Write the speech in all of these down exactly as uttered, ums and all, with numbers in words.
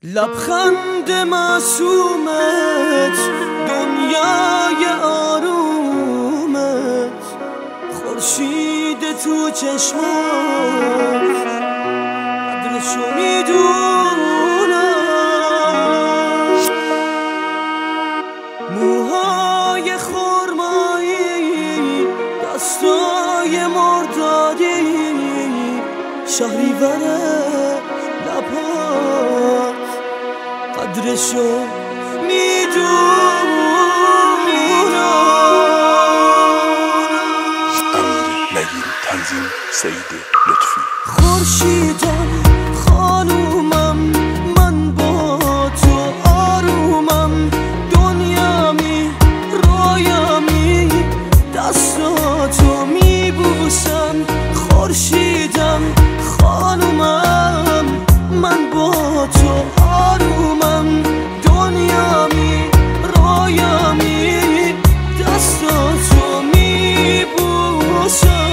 لبخند معصومت، دنیای آرومت، خورشید تو چشمات، قدرشو میدونم. موهای خرمایی، دستای مردادی، شهریور لبات، قدرشو میدونم. امیر نگین، تنظیم سید لطفی. خورشیدم خانومم، من با تو آرومم، دنیامی رویامی، دستاتو میبوسم. خورشیدم خانومم، من با تو آرومم، دنیامی رویامی، دستاتو میبوسم.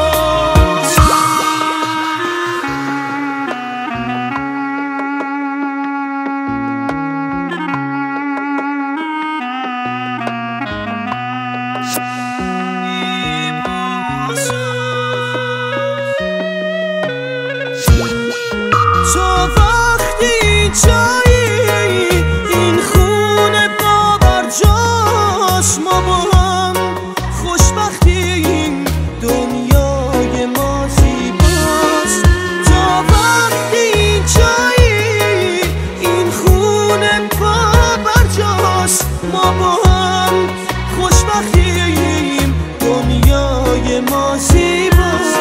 تو وقتی جایی این خونه باور جاش، ما با هم خوشبختیم، دنیای ما زیباست. تو وقتی جایی این خونه باور جاش، ما با هم خوشبختیم، دنیای ما زیباست.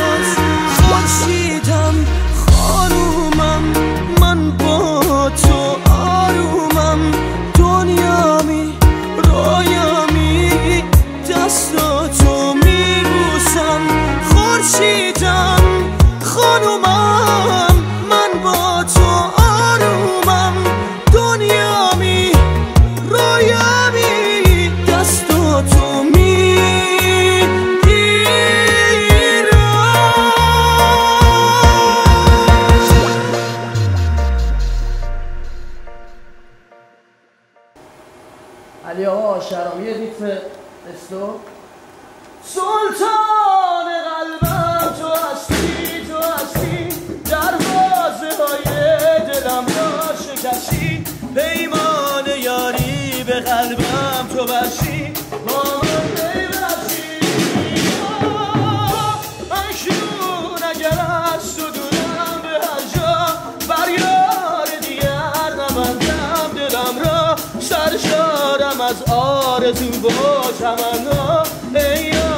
خورشیدم خانومم، من با تو آرومم، دنیامی رویامی، دستاتو میبوسم. خورشیدم خانومم، من با تو آرومم، دنیامی رویامی، دستاتو علی آقا شهرامی ریتم استو. سلطان قلبم تو هستی، تو هستی، دروازه های دلم را شکستی، پیمان یاری به قلبم تو بستی، با من پیوستی. اکنون اگر از تو دورم به هر جا، بر یار دیگر نبندم دلم را، سرشارم از آرزو و تمنا. ای